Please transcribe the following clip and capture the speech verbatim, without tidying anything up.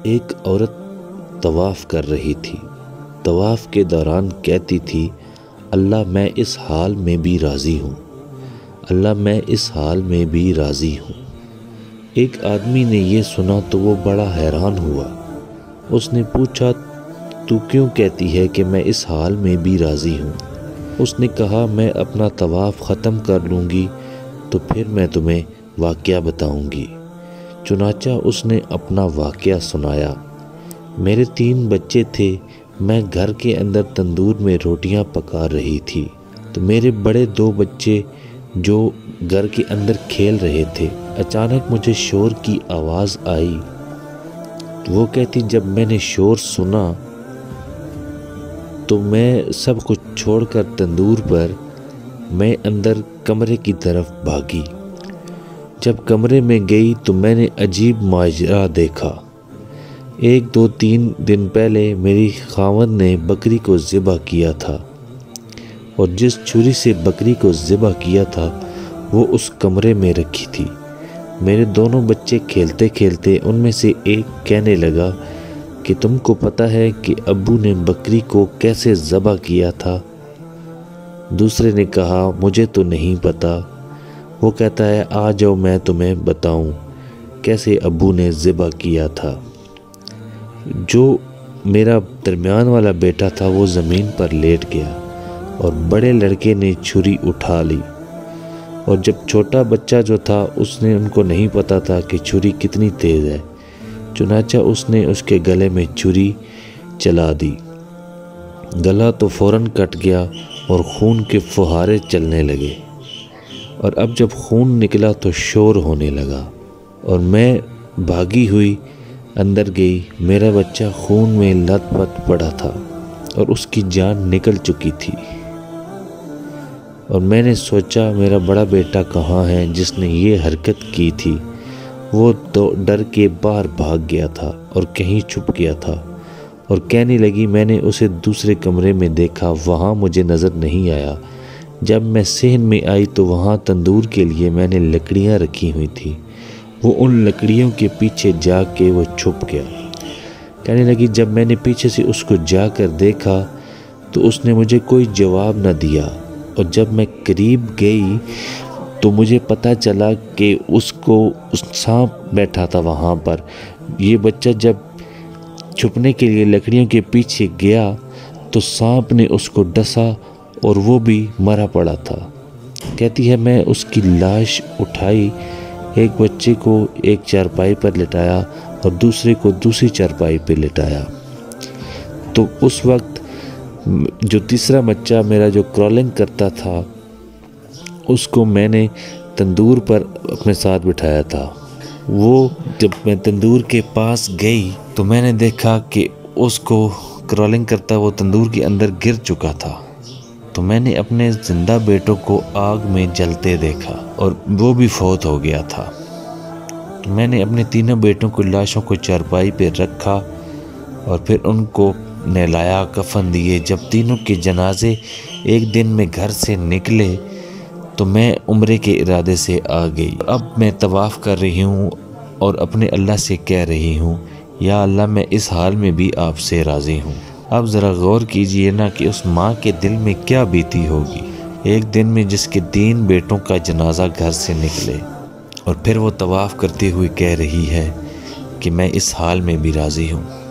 ایک عورت طواف کر رہی تھی۔ طواف کے دوران کہتی تھی، اللہ میں اس حال میں بھی راضی ہوں، اللہ میں اس حال میں بھی راضی ہوں۔ ایک آدمی نے یہ سنا تو وہ بڑا حیران ہوا۔ اس نے پوچھا، تو کیوں کہتی ہے کہ میں اس حال میں بھی راضی ہوں؟ اس نے کہا، میں اپنا طواف ختم کر لوں گی تو پھر میں تمہیں واقعہ بتاؤں گی۔ چنانچہ اس نے اپنا واقعہ سنایا۔ میرے تین بچے تھے، میں گھر کے اندر تندور میں روٹیاں پکا رہی تھی تو میرے بڑے دو بچے جو گھر کے اندر کھیل رہے تھے، اچانک مجھے شور کی آواز آئی۔ وہ کہتی، جب میں نے شور سنا تو میں سب کچھ چھوڑ کر تندور پر میں اندر کمرے کی طرف بھاگی۔ جب کمرے میں گئی تو میں نے عجیب ماجرا دیکھا۔ ایک دو تین دن پہلے میری خاوند نے بکری کو ذبح کیا تھا، اور جس چھری سے بکری کو ذبح کیا تھا وہ اس کمرے میں رکھی تھی۔ میرے دونوں بچے کھیلتے کھیلتے ان میں سے ایک کہنے لگا کہ تم کو پتہ ہے کہ ابو نے بکری کو کیسے ذبح کیا تھا؟ دوسرے نے کہا، مجھے تو نہیں پتہ۔ وہ کہتا ہے، آ جاؤ میں تمہیں بتاؤں کیسے ابو نے ذبح کیا تھا۔ جو میرا درمیان والا بیٹا تھا وہ زمین پر لیٹ گیا اور بڑے لڑکے نے چھری اٹھا لی، اور جب چھوٹا بچہ جو تھا اس نے ان کو نہیں پتا تھا کہ چھری کتنی تیز ہے، چنانچہ اس نے اس کے گلے میں چھری چلا دی۔ گلا تو فوراً کٹ گیا اور خون کے فوہارے چلنے لگے، اور اب جب خون نکلا تو شور ہونے لگا، اور میں بھاگی ہوئی اندر گئی۔ میرا بچہ خون میں لت پت پڑا تھا اور اس کی جان نکل چکی تھی، اور میں نے سوچا میرا بڑا بیٹا کہاں ہے جس نے یہ حرکت کی تھی؟ وہ تو ڈر کے باہر بھاگ گیا تھا اور کہیں چھپ گیا تھا، اور کہنے لگی، میں نے اسے دوسرے کمرے میں دیکھا، وہاں مجھے نظر نہیں آیا۔ جب میں صحن میں آئی تو وہاں تندور کے لیے میں نے لکڑیاں رکھی ہوئی تھیں، وہ ان لکڑیوں کے پیچھے جا کے وہ چھپ گیا۔ کہنے لگی، جب میں نے پیچھے سے اس کو جا کر دیکھا تو اس نے مجھے کوئی جواب نہ دیا، اور جب میں قریب گئی تو مجھے پتہ چلا کہ اس کو اس سانپ بیٹھا تھا وہاں پر۔ یہ بچہ جب چھپنے کے لیے لکڑیوں کے پیچھے گیا تو سانپ نے اس کو ڈسا اور وہ بھی مرا پڑا تھا۔ کہتی ہے، میں اس کی لاش اٹھائی، ایک بچے کو ایک چارپائی پر لٹایا اور دوسرے کو دوسری چارپائی پہ لٹایا، تو اس وقت جو تیسرا بچہ میرا جو کرالنگ کرتا تھا اس کو میں نے تندور پر اپنے ساتھ بٹھایا تھا۔ وہ جب میں تندور کے پاس گئی تو میں نے دیکھا کہ اس کو کرالنگ کرتا وہ تندور کے اندر گر چکا تھا، تو میں نے اپنے زندہ بیٹوں کو آگ میں جلتے دیکھا اور وہ بھی فوت ہو گیا تھا۔ میں نے اپنے تینوں بیٹوں کو لاشوں کو چارپائی پہ رکھا اور پھر ان کو نہلایا، کفن دیے۔ جب تینوں کے جنازے ایک دن میں گھر سے نکلے تو میں عمرے کے ارادے سے آ گئی۔ اب میں طواف کر رہی ہوں اور اپنے اللہ سے کہہ رہی ہوں، یا اللہ میں اس حال میں بھی آپ سے راضی ہوں۔ اب ذرا غور کیجئے نا کہ اس ماں کے دل میں کیا بیتی ہوگی ایک دن میں جس کے تین بیٹوں کا جنازہ گھر سے نکلے، اور پھر وہ طواف کرتے ہوئے کہہ رہی ہے کہ میں اس حال میں بھی راضی ہوں۔